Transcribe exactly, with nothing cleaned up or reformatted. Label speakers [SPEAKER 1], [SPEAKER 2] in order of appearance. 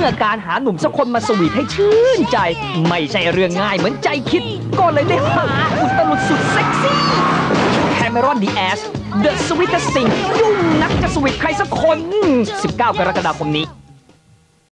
[SPEAKER 1] มื่อการหาหนุ่มสักคนมาสวีทให้ชื่นใจไม่ใช่เรื่องง่ายเหมือนใจคิดก็เลยได้หาอุตลุดสุดเซ็กซี่แคเมรอนดีแอส The Sweetest Thing ยุ่งนักจะสวีทใครสักคนสิบเก้ากรกฎาคมนี้